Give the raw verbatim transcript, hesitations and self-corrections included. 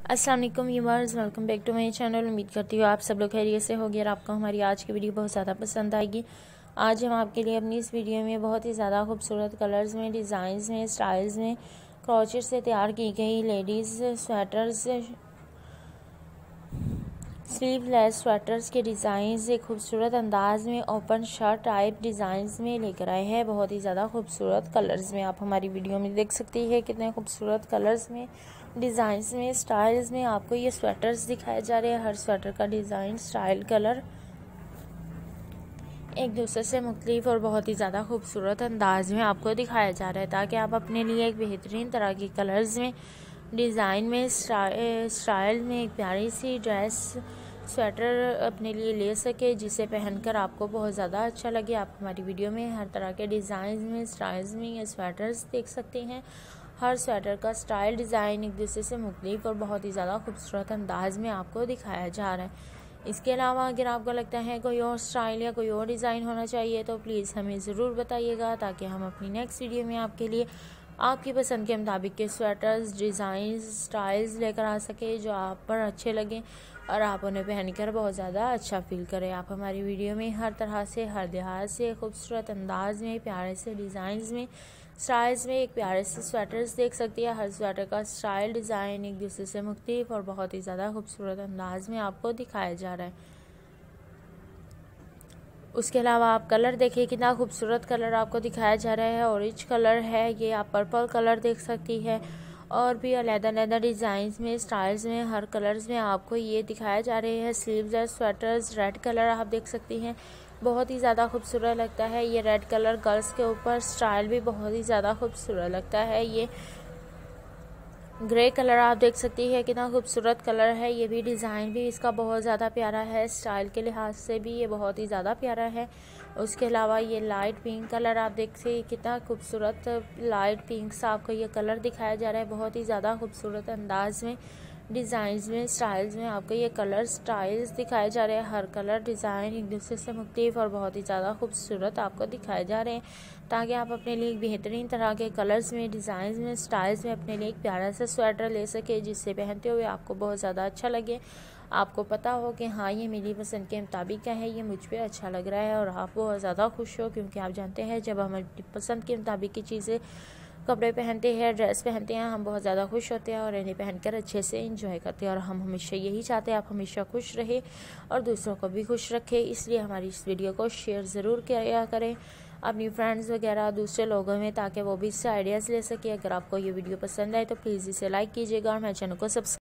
अस्सलाम वालेकुम viewers, welcome back to my channel. उम्मीद करती हूँ आप सब लोग खैरियत से होगी और आपको हमारी आज की वीडियो बहुत ज़्यादा पसंद आएगी। आज हम आपके लिए अपनी इस वीडियो में बहुत ही ज़्यादा खूबसूरत कलर्स में, डिज़ाइंस में, स्टाइल्स में क्रॉचेट से तैयार की गई लेडीज़ स्वेटर्स, स्लीवलेस स्वेटर्स के डिज़ाइंस एक खूबसूरत अंदाज में ओपन शर्ट टाइप डिज़ाइंस में लेकर आए हैं। बहुत ही ज़्यादा खूबसूरत कलर्स में आप हमारी वीडियो में देख सकती है कितने खूबसूरत कलर्स में, डिज़ाइंस में, स्टाइल्स में आपको ये स्वेटर्स दिखाए जा रहे हैं। हर स्वेटर का डिज़ाइन, स्टाइल, कलर एक दूसरे से मुख्तलिफ और बहुत ही ज़्यादा खूबसूरत अंदाज में आपको दिखाया जा रहा है, ताकि आप अपने लिए एक बेहतरीन तरह की कलर्स में, डिज़ाइन में, स्टाइल में एक प्यारी सी ड्रेस स्वेटर अपने लिए ले सके, जिसे पहनकर आपको बहुत ज़्यादा अच्छा लगे। आप हमारी वीडियो में हर तरह के डिज़ाइन में, स्टाइल्स में ये स्वेटर्स देख सकते हैं। हर स्वेटर का स्टाइल, डिज़ाइन एक दूसरे से मुख्तलिफ और बहुत ही ज़्यादा खूबसूरत अंदाज में आपको दिखाया जा रहा है। इसके अलावा अगर आपको लगता है कोई और स्टाइल या कोई और डिज़ाइन होना चाहिए तो प्लीज़ हमें ज़रूर बताइएगा, ताकि हम अपनी नेक्स्ट वीडियो में आपके लिए आपकी पसंद के मुताबिक के स्वेटर्स, डिज़ाइंस, स्टाइल्स लेकर आ सके जो आप पर अच्छे लगें और आप उन्हें पहनकर बहुत ज़्यादा अच्छा फील करें। आप हमारी वीडियो में हर तरह से, हर लिहाज से खूबसूरत अंदाज में, प्यारे से डिज़ाइंस में, स्टाइल्स में एक प्यारे से स्वेटर्स देख सकती है। हर स्वेटर का स्टाइल, डिज़ाइन एक दूसरे से मुख्तलिफ और बहुत ही ज़्यादा खूबसूरत अंदाज में आपको दिखाया जा रहा है। उसके अलावा आप कलर देखिए, कितना खूबसूरत कलर आपको दिखाया जा रहा है। ऑरेंज कलर है ये, आप पर्पल कलर देख सकती है और भी अलग-अलग डिज़ाइंस में, स्टाइल्स में, हर कलर्स में आपको ये दिखाया जा रहे हैं। स्लीवलेस स्वेटर्स, रेड कलर आप देख सकती हैं, बहुत ही ज़्यादा खूबसूरत लगता है ये रेड कलर गर्ल्स के ऊपर। स्टाइल भी बहुत ही ज़्यादा खूबसूरत लगता है। ये ग्रे कलर आप देख सकती है, कितना खूबसूरत कलर है ये भी। डिज़ाइन भी इसका बहुत ज़्यादा प्यारा है, स्टाइल के लिहाज से भी ये बहुत ही ज़्यादा प्यारा है। उसके अलावा ये लाइट पिंक कलर आप देखते हैं, कितना खूबसूरत लाइट पिंक सा आपको ये कलर दिखाया जा रहा है। बहुत ही ज़्यादा खूबसूरत अंदाज में, डिज़ाइंस में, स्टाइल्स में आपको ये कलर स्टाइल्स दिखाए जा रहे हैं। हर कलर डिज़ाइन एक दूसरे से मुख्तलिफ और बहुत ही ज़्यादा खूबसूरत आपको दिखाए जा रहे हैं, ताकि आप अपने लिए एक बेहतरीन तरह के कलर्स में, डिज़ाइंस में, स्टाइल्स में अपने लिए एक प्यारा सा स्वेटर ले सके, जिससे पहनते हुए आपको बहुत ज़्यादा अच्छा लगे। आपको पता हो कि हाँ ये मेरी पसंद के मुताबिक का है, ये मुझ पर अच्छा लग रहा है और आप बहुत ज़्यादा खुश हो, क्योंकि आप जानते हैं जब हमारी पसंद के मुताबिक की चीज़ें, कपड़े पहनते हैं, ड्रेस पहनते हैं, हम बहुत ज़्यादा खुश होते हैं और इन्हें पहनकर अच्छे से एंजॉय करते हैं। और हम हमेशा यही चाहते हैं आप हमेशा खुश रहे और दूसरों को भी खुश रखें। इसलिए हमारी इस वीडियो को शेयर ज़रूर किया करें अपनी फ्रेंड्स वगैरह, दूसरे लोगों में, ताकि वो भी इससे आइडियाज़ ले सके। अगर आपको ये वीडियो पसंद आए तो प्लीज़ इसे लाइक कीजिएगा और मेरे चैनल को सब्सक्राइब